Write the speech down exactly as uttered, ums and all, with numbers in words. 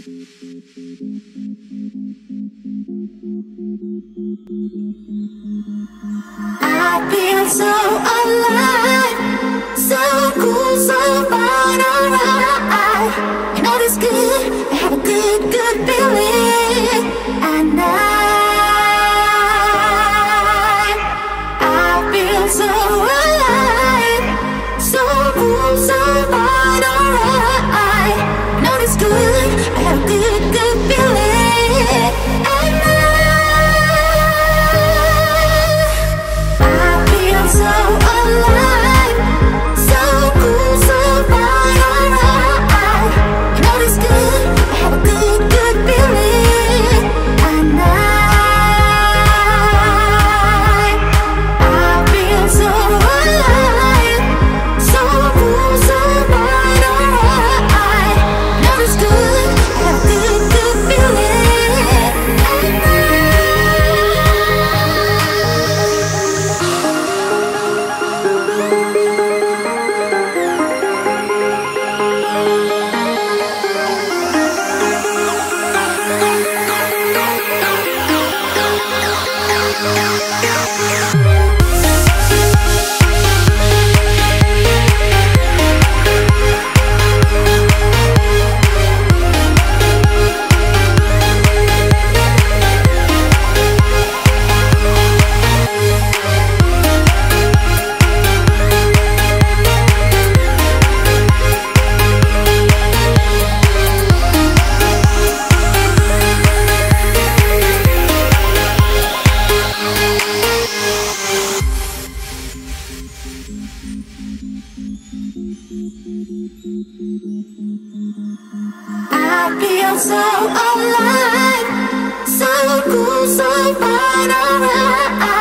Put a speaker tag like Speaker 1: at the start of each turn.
Speaker 1: I feel so alive, so cool, so fine, alright. You know it's good, I have a good, good feeling. And I, I feel so alive, so cool, so fine, alright. You know it's good, I have a good, good feeling. And I, so alive, so cool, so fine, alright. You know it's good, I have a good, good feeling. And I, I feel so alive, so cool, so fine, alright. You know it's good, I have a good, good feeling. And I, I feel so alive, so cool, so fine, alright.